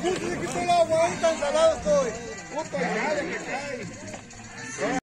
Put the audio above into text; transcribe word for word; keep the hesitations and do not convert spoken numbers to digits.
Puta que tô lavando, tá ensalado, tô. Puta, cara, que cai.